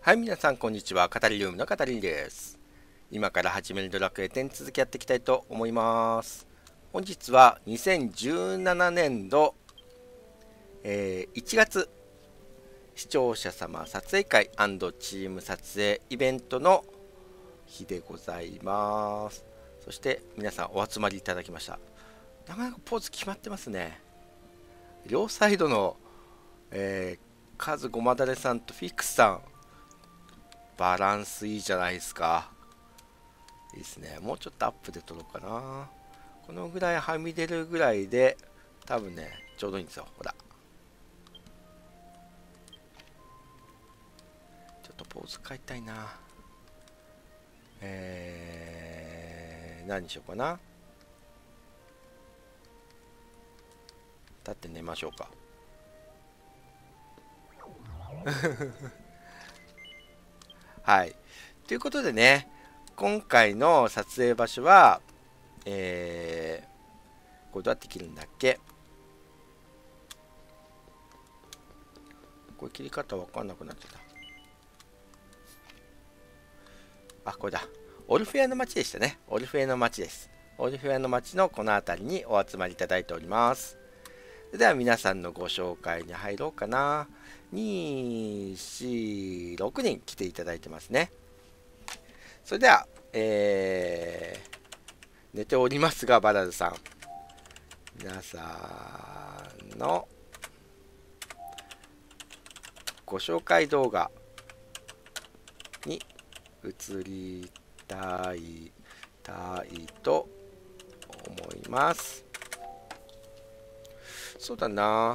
はい、皆さん、こんにちは。カタリルームのカタリンです。今から始めるドラクエ10続きやっていきたいと思います。本日は2017年度、1月、視聴者様撮影会&チーム撮影イベントの日でございます。そして皆さんお集まりいただきました。なかなかポーズ決まってますね。両サイドの、カズゴマダレさんとフィックスさん、バランスいいじゃないですか。いいですね。もうちょっとアップで撮ろうかな。このぐらいはみ出るぐらいで、多分ね、ちょうどいいんですよ。ほら。ちょっとポーズ変えたいな。何にしようかな。立って寝ましょうか。はい。ということでね、今回の撮影場所は、これどうやって切るんだっけ。これ切り方わかんなくなっちゃった。あ、これだ。オルフェアの街でしたね。オルフェアの街です。オルフェアの街のこの辺りにお集まりいただいております。それでは皆さんのご紹介に入ろうかな。2、4、6人来ていただいてますね。それでは、寝ておりますが、バラルさん。皆さんのご紹介動画に移りたいと思います。そうだな。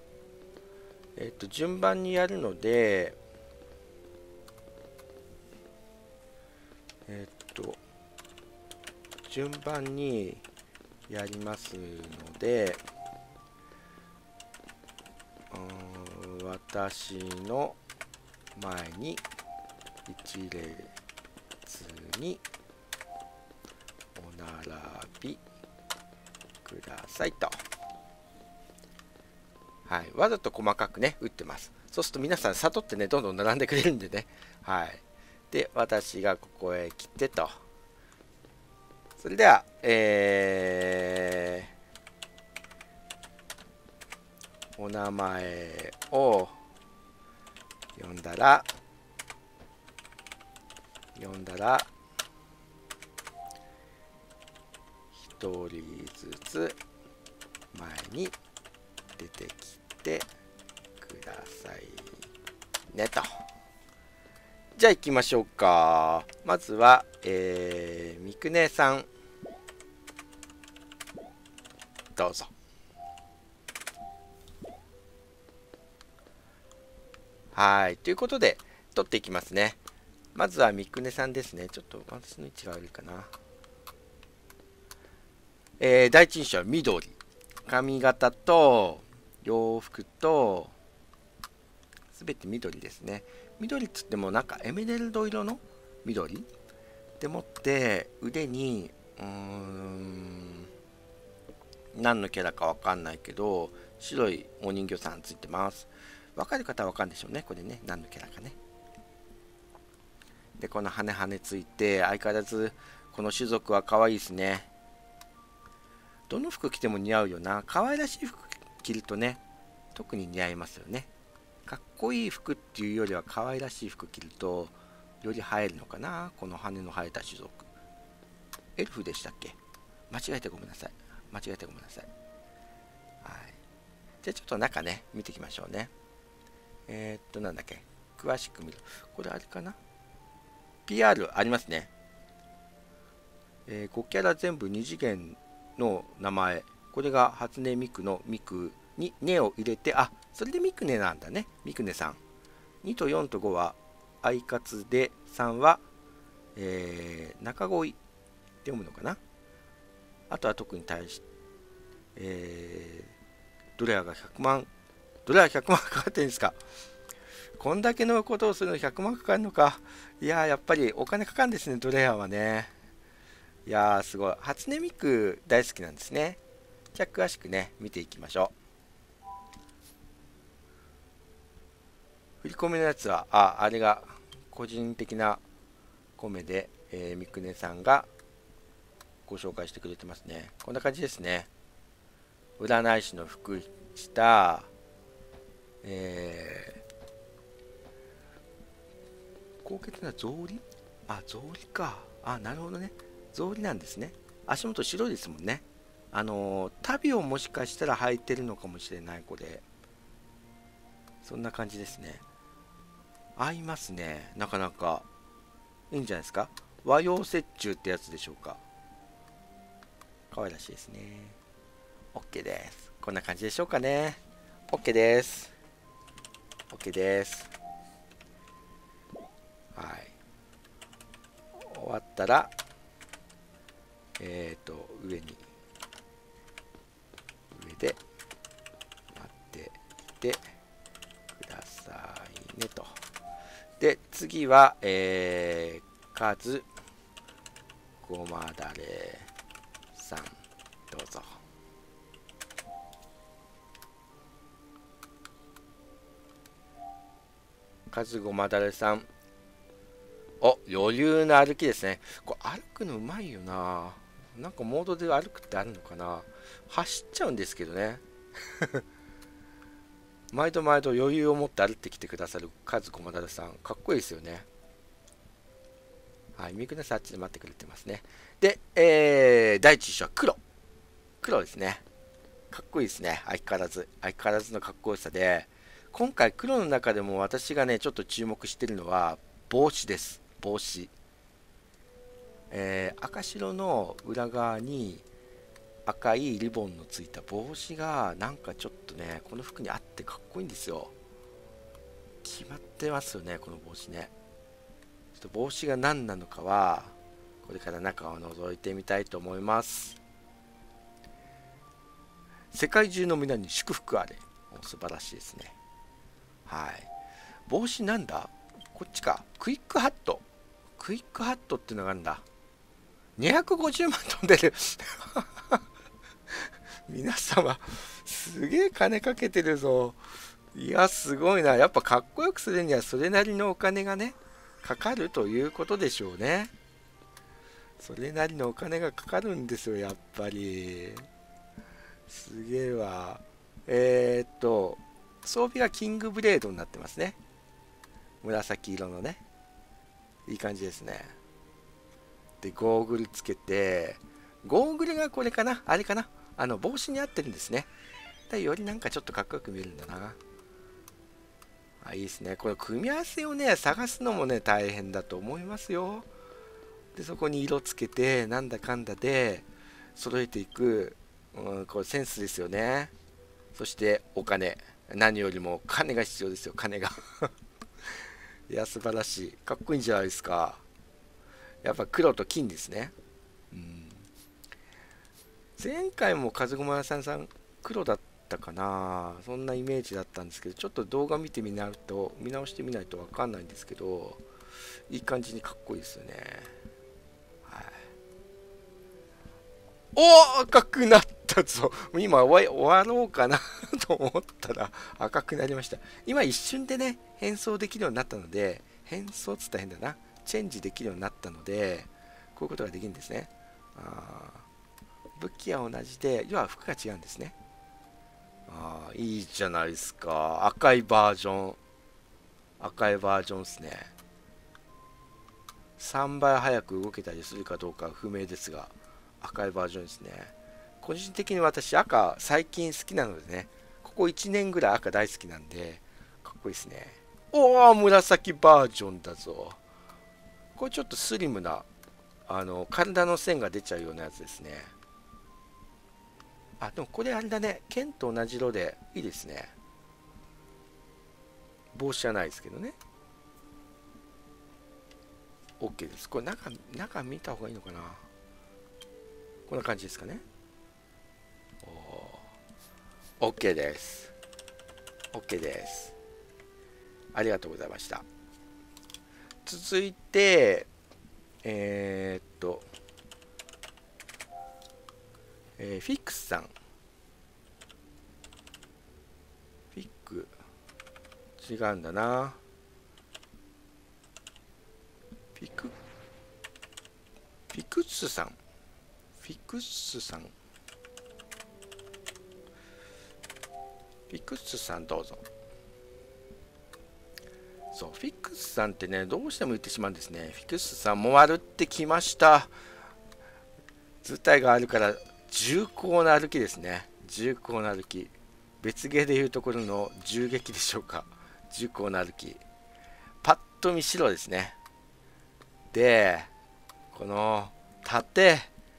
順番にやるので、順番にやりますので、私の前に一列にお並びくださいと。はい、わざと細かくね打ってます。そうすると皆さん悟ってねどんどん並んでくれるんでね。はい。で私がここへ来てと。それではお名前を呼んだら1人ずつ前に出てきてくださいねと。じゃあ行きましょうか。まずは、みくねさんどうぞ。はい、ということで取っていきますね。まずはみくねさんですね。ちょっと私の位置が悪いかな。第一印象は緑。髪型と洋服とすべて緑ですね。緑っつってもなんかエメラルド色の緑でもって腕に何のキャラかわかんないけど白いお人形さんついてます。わかる方はわかるんでしょうね。これね、何のキャラかね。でこの羽ついて相変わらずこの種族は可愛いですね。どの服着ても似合うよな。可愛らしい服着るとね特に似合いますよね。かっこいい服っていうよりは可愛らしい服着るとより映えるのかな。この羽の生えた種族エルフでしたっけ。間違えてごめんなさい。はい。じゃあちょっと中ね見ていきましょうね。なんだっけ、詳しく見る。これあれかな。 PR ありますね。5キャラ全部2次元の名前。これが初音ミクのミクに「ね」を入れて、あ、それでミクネなんだね。ミクネさん。2と4と5はアイカツで、3は、中恋って読むのかな。あとは特に対して、ドレアが100万かかってるんですか。こんだけのことをするの100万かかるのか。いやー、やっぱりお金かかるんですね、ドレアはね。いやー、すごい。初音ミク大好きなんですね。じゃあ詳しくね見ていきましょう。振り込みのやつはあれが個人的なコメで、みくねさんがご紹介してくれてますね。こんな感じですね。占い師の服した、高潔な草履、あ、草履か。あ、なるほどね。草履なんですね。足元白いですもんね。足袋をもしかしたら履いてるのかもしれない、これ。そんな感じですね。合いますね。なかなか。いいんじゃないですか。和洋折衷ってやつでしょうか。可愛らしいですね。OK です。こんな感じでしょうかね。OK です。OK です。はい。終わったら、上で待っていてくださいねと。で、次は、カズごまだれさん、どうぞ。カズごまだれさん。お、余裕の歩きですね。これ歩くのうまいよな。なんかモードで歩くってあるのかな。走っちゃうんですけどね。毎度毎度余裕を持って歩ってきてくださるカズコマダルさん。かっこいいですよね。はい、ミクネさんあっちで待ってくれてますね。で、第一種は黒。黒ですね。かっこいいですね。相変わらず。相変わらずのかっこよさで、今回黒の中でも私がね、ちょっと注目してるのは帽子です。帽子。赤白の裏側に赤いリボンのついた帽子がなんかちょっとね、この服に合ってかっこいいんですよ。決まってますよね、この帽子ね。ちょっと帽子が何なのかはこれから中を覗いてみたいと思います。世界中の皆に祝福あれ。素晴らしいですね。はい。帽子なんだ、こっちか。クイックハット。クイックハットっていうのがあるんだ。250万飛んでる。皆様、すげえ金かけてるぞ。いや、すごいな。やっぱかっこよくするにはそれなりのお金がね、かかるということでしょうね。それなりのお金がかかるんですよ、やっぱり。すげえわ。装備がキングブレードになってますね。紫色のね。いい感じですね。で、ゴーグルつけて、ゴーグルがこれかな、あれかな、帽子に合ってるんですね。よりなんかちょっとかっこよく見えるんだな。あ、いいですね。これ組み合わせをね、探すのもね、大変だと思いますよ。で、そこに色つけて、なんだかんだで揃えていく、これセンスですよね。そしてお金。何よりも金が必要ですよ、金が。いや、素晴らしい。かっこいいんじゃないですか。やっぱ黒と金ですね。うん、前回も風駒屋さん黒だったかな、そんなイメージだったんですけど、ちょっと動画見てみないと、見直してみないと分かんないんですけど、いい感じにかっこいいですよね。はい、お、赤くなったぞ。今終わろうかなと思ったら赤くなりました。今一瞬でね、変装できるようになったので、変装っつったら変だな、チェンジできるようになったので、こういうことができるんですね。武器は同じで、要は服が違うんですね。いいじゃないですか。赤いバージョン。赤いバージョンですね。3倍早く動けたりするかどうかは不明ですが、赤いバージョンですね。個人的に私、赤最近好きなのでね、ここ1年ぐらい赤大好きなんで、かっこいいですね。おー、紫バージョンだぞ。これちょっとスリムな、体の線が出ちゃうようなやつですね。あ、でもこれあれだね。剣と同じ色でいいですね。帽子じゃないですけどね。OK です。これ中見た方がいいのかな。こんな感じですかね。OK です。OK です。ありがとうございました。続いて、フィックスさん。フィック、違うんだな。 クスさん。フィクスさん。フィクスさんどうぞ。そう、フィクスさんってね、どうしても言ってしまうんですね。フィクスさんも歩ってきました。図体があるから重厚な歩きですね。重厚な歩き。別ゲーでいうところの銃撃でしょうか。重厚な歩き。パッと見白ですね。で、この盾、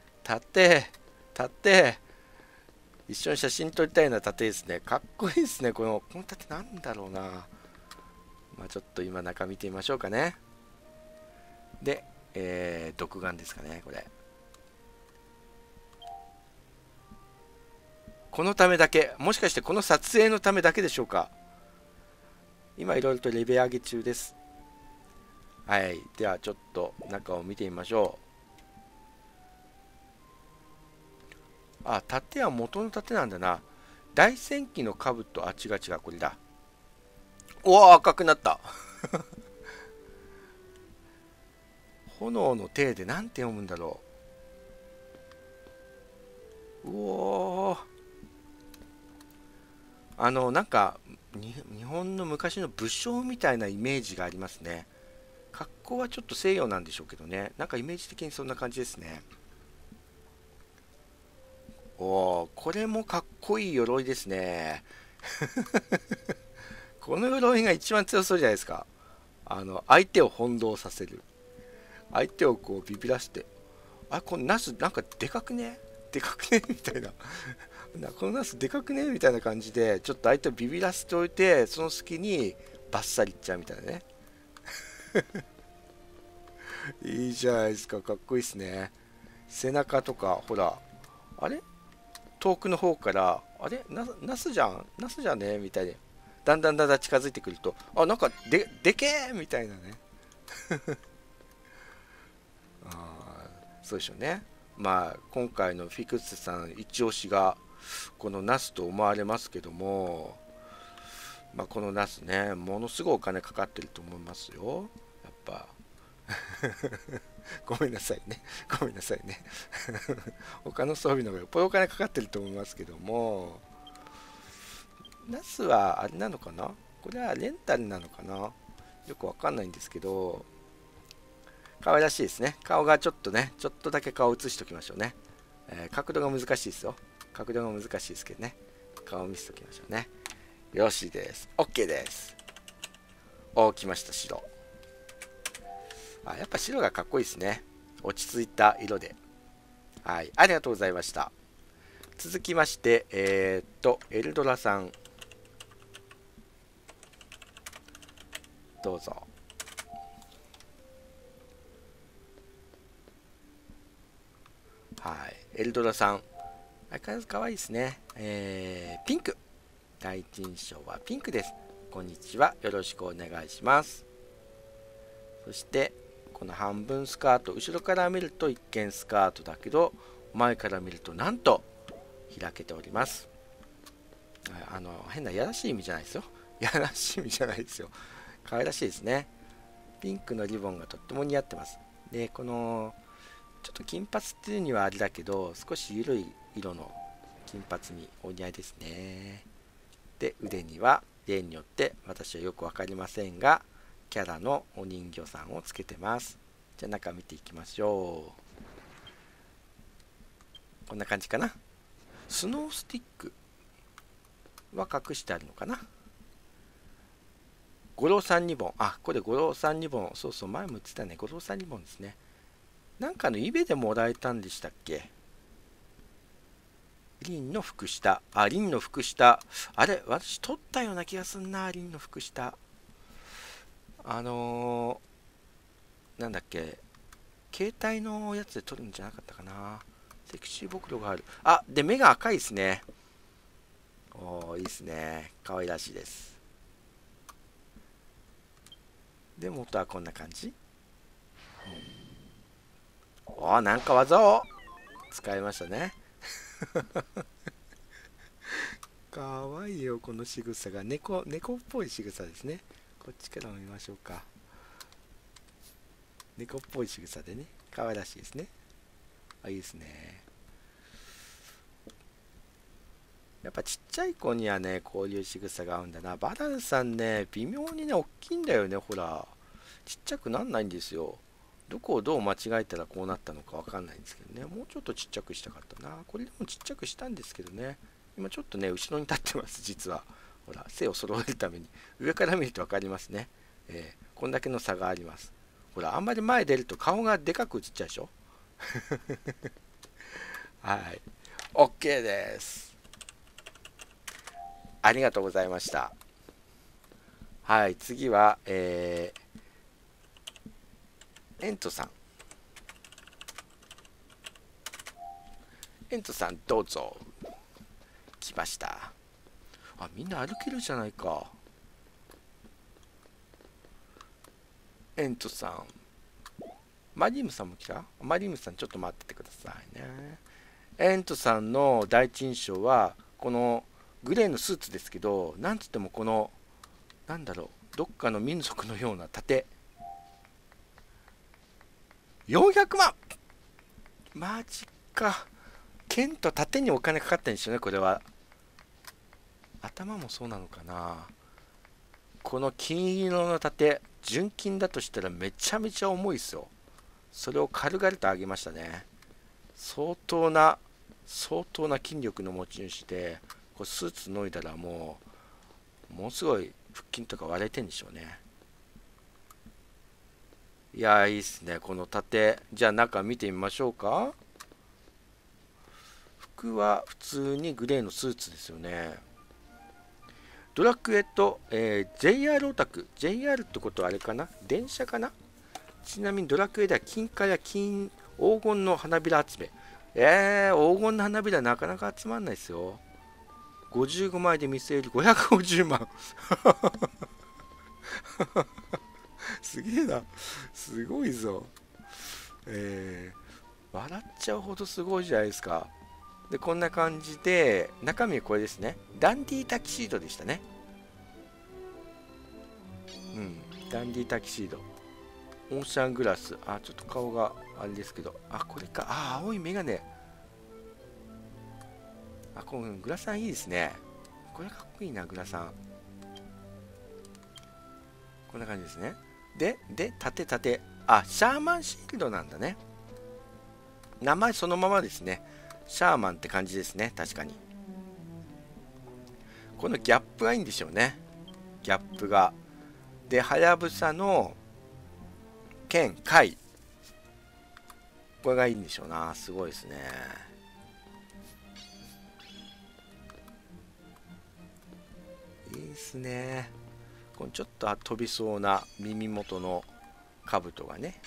一緒に写真撮りたいような盾ですね。かっこいいですね。この盾なんだろうな。まあちょっと今中見てみましょうかね。で、独眼ですかね、これ。このためだけ、もしかしてこの撮影のためだけでしょうか。今いろいろとレベル上げ中です。はい。ではちょっと中を見てみましょう。あ、盾は元の盾なんだな。大戦記の兜、違う、これだ。おお、赤くなった。炎の手でなんて読むんだろう。うおー。なんか日本の昔の武将みたいなイメージがありますね。格好はちょっと西洋なんでしょうけどね。なんかイメージ的にそんな感じですね。おお、これもかっこいい鎧ですね。この鎧が一番強そうじゃないですか。相手を翻弄させる。相手をこうビビらせて。あ、このナスなんかでかくねみたいな。このナスでかくねみたいな感じで、ちょっと相手をビビらせておいて、その隙にバッサリいっちゃうみたいなね。いいじゃないですか。かっこいいですね。背中とか、ほら、あれ遠くの方から、あれナスじゃんナスじゃねみたいで、だんだん近づいてくると、あ、なんかでけえみたいなね。そうでしょうね。まあ、今回のフィクスさん一押しが、このナスと思われますけども、まあ、このナスね、ものすごいお金かかってると思いますよ。やっぱ。ごめんなさいね。他の装備の方がよっぽどお金かかってると思いますけども、ナスはあれなのかな、これはレンタルなのかな、よくわかんないんですけど、可愛らしいですね。顔がちょっとね、ちょっとだけ顔を映しておきましょうね。角度が難しいですよ。角度が難しいですけどね。顔を見せておきましょうね。よろしいです。OK です。来ました、白。やっぱ白がかっこいいですね。落ち着いた色で。はい、ありがとうございました。続きまして、エルドラさん。どうぞ。はい、エルドラさん。相変わらず可愛いですね。ピンク。第一印象はピンクです。こんにちは。よろしくお願いします。そして、この半分スカート。後ろから見ると一見スカートだけど、前から見るとなんと開けております。変なやらしい意味じゃないですよ。やらしい意味じゃないですよ。可愛らしいですね。ピンクのリボンがとっても似合ってます。で、このちょっと金髪っていうにはあれだけど、少し緩い色の金髪にお似合いですね。で、腕には例によって私はよく分かりませんが、キャラのお人形さんをつけてます。じゃあ中見ていきましょう。こんな感じかな。スノースティックは隠してあるのかな。五郎さん2本。これ五郎さん2本。そうそう、前も言ってたね。五郎さん2本ですね。なんかのイベでもらえたんでしたっけ。リンの服下。リンの服下。あれ、私取ったような気がすんな、リンの服下。なんだっけ。携帯のやつで撮るんじゃなかったかな。セクシーボクロがある。で、目が赤いですね。いいですね。可愛らしいです。で、元はこんな感じ。なんか技を使いましたね。かわいいよ、この仕草が。猫っぽい仕草ですね。こっちからも見ましょうか。猫っぽい仕草でね、可愛らしいですね。 あ、いいですね。やっぱちっちゃい子にはね、こういう仕草が合うんだな。バランさんね、微妙にね、大きいんだよね、ほら。ちっちゃくなんないんですよ。どこをどう間違えたらこうなったのかわかんないんですけどね。もうちょっとちっちゃくしたかったな。これでもちっちゃくしたんですけどね。今ちょっとね、後ろに立ってます、実は。ほら、背を揃えるために。上から見ると分かりますね。こんだけの差があります。ほら、あんまり前出ると顔がでかく映っちゃうでしょ。はい。OK です。ありがとうございました。はい、次は、エントさん。エントさん、どうぞ。来ました。あ、みんな歩けるじゃないか。エントさん。マリームさんも来た？マリームさん、ちょっと待っててくださいね。エントさんの第一印象は、このグレーのスーツですけど、なんつってもこの、なんだろう、どっかの民族のような盾。400万！マジか。剣と盾にお金かかったんですよね、これは。頭もそうなのかな。この金色の盾、純金だとしたらめちゃめちゃ重いですよ。それを軽々と上げましたね。相当な筋力の持ち主で、こうスーツ脱いだらものすごい腹筋とか割れてんでしょうね。いやー、いいっすね、この盾。じゃあ中見てみましょうか。服は普通にグレーのスーツですよね。ドラクエと、JR オタク。JR ってことはあれかな、電車かな。ちなみにドラクエでは金貨や黄金の花びら集め。黄金の花びらなかなか集まんないですよ。55枚で見せる550万。すげえな。すごいぞ。笑っちゃうほどすごいじゃないですか。で、こんな感じで、中身はこれですね。ダンディタキシードでしたね。うん、ダンディタキシード。オーシャングラス。あ、ちょっと顔があれですけど。あ、これか。あ、青いメガネ。あ、このグラサンいいですね。これかっこいいな、グラサン。こんな感じですね。で、盾。あ、シャーマンシールドなんだね。名前そのままですね。シャーマンって感じですね。確かに。このギャップがいいんでしょうね。ギャップが。で、はやぶさの剣、貝。これがいいんでしょうな。すごいですね。いいですね。このちょっと飛びそうな耳元の兜がね。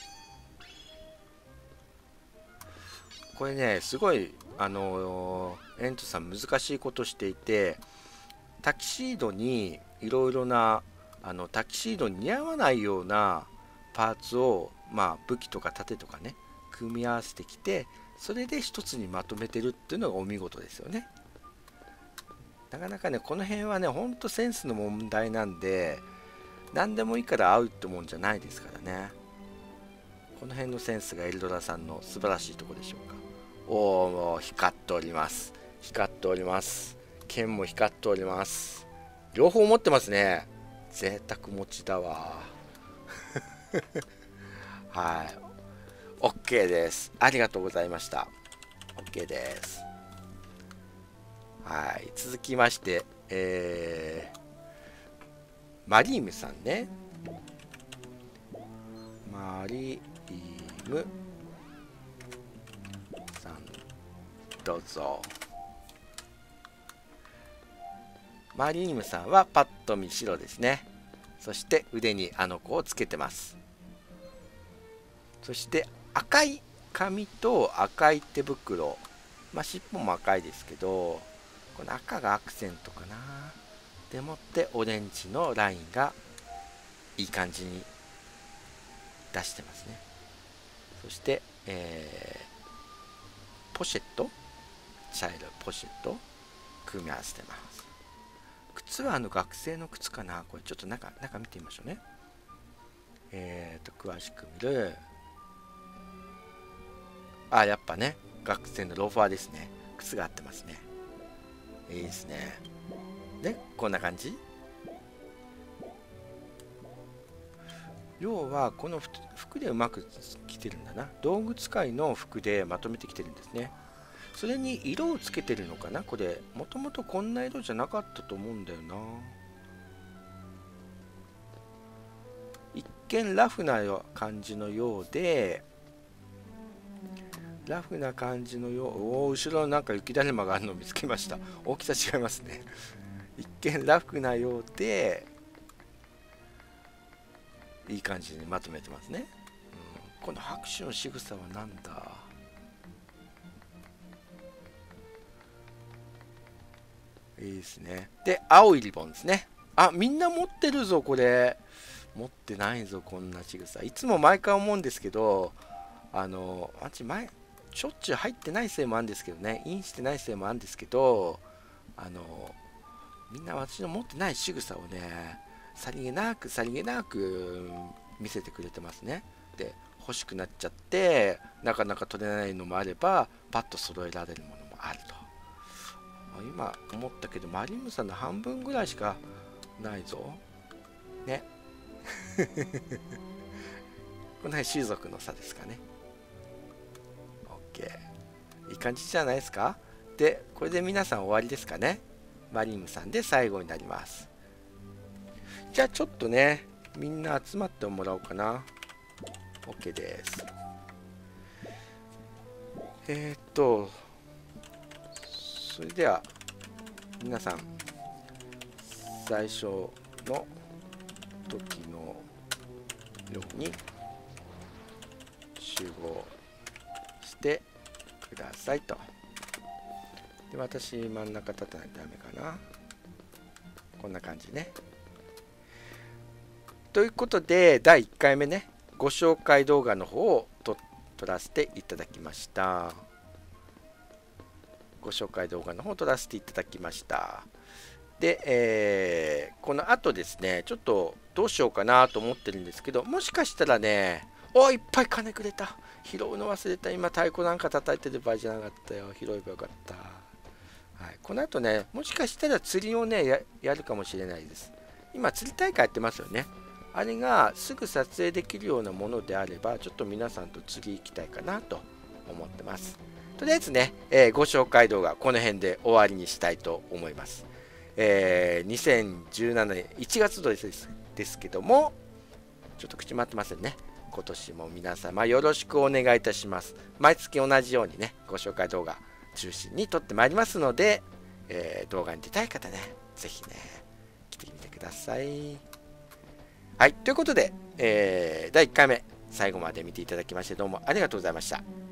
これね、すごい、エントさん難しいことしていて、タキシードにいろいろな、タキシードに似合わないようなパーツを、まあ、武器とか盾とかね、組み合わせてきて、それで一つにまとめてるっていうのがお見事ですよね。なかなかね、この辺はね、ほんとセンスの問題なんで、何でもいいから合うってもんじゃないですからね。この辺のセンスがエルドラさんの素晴らしいところでしょうか。おお、光っております。光っております。剣も光っております。両方持ってますね。贅沢持ちだわ。はい。OK です。ありがとうございました。OK です。はい。続きまして、マリームさんね。マリームさん、どうぞ。マリームさんはパッと見白ですね。そして腕にあの子をつけてます。そして赤い髪と赤い手袋。まあ尻尾も赤いですけど、この赤がアクセントかな。でもってオレンジのラインがいい感じに出してますね。そして、ポシェット、茶色いポシェット組み合わせてます。靴は学生の靴かな。これちょっと中見てみましょうね。詳しく見る。あ、やっぱね、 学生のローファーですね。靴が合ってますね。いいですね。で、こんな感じ。要はこの服でうまく着てるんだな。道具使いの服でまとめてきてるんですね。それに色をつけてるのかな。これもともとこんな色じゃなかったと思うんだよな。一見ラフな感じのようで、おお、後ろなんか雪だるまがあるのを見つけました。大きさ違いますね。一見ラフなようでいい感じにまとめてますね。この拍手の仕草はなんだ。いいですね。で、青いリボンですね。あ、みんな持ってるぞ、これ。持ってないぞ、こんな仕草。いつも毎回思うんですけど、しょっちゅう入ってないせいもあるんですけどね、インしてないせいもあるんですけど、みんな私の持ってない仕草をね、さりげなく見せてくれてますね。で、欲しくなっちゃって、なかなか取れないのもあれば、パッと揃えられるものもあると。今思ったけど、マリムさんの半分ぐらいしかないぞ。ね。この辺種族の差ですかね。OK。いい感じじゃないですか。で、これで皆さん終わりですかね。マリムさんで最後になります。じゃあちょっとね、みんな集まってもらおうかな。OK です。それでは皆さん最初の時のように集合してくださいと。で、私真ん中立たないとダメかな。こんな感じね。ということで第1回目ね、ご紹介動画の方を撮らせていただきました。ご紹介動画の方を撮らせていただきました。で、この後ですね、ちょっとどうしようかなと思ってるんですけど、もしかしたらね、いっぱい金くれた。拾うの忘れた。今太鼓なんか叩いてる場合じゃなかったよ。拾えばよかった。はい、この後ね、もしかしたら釣りをね、やるかもしれないです。今、釣り大会やってますよね。あれがすぐ撮影できるようなものであれば、ちょっと皆さんと釣り行きたいかなと思ってます。とりあえずね、ご紹介動画、この辺で終わりにしたいと思います。2017年1月度ですけども、ちょっと口回ってませんね。今年も皆様よろしくお願いいたします。毎月同じようにね、ご紹介動画中心に撮ってまいりますので、動画に出たい方ね、ぜひね、来てみてください。はい、ということで、第1回目、最後まで見ていただきましてどうもありがとうございました。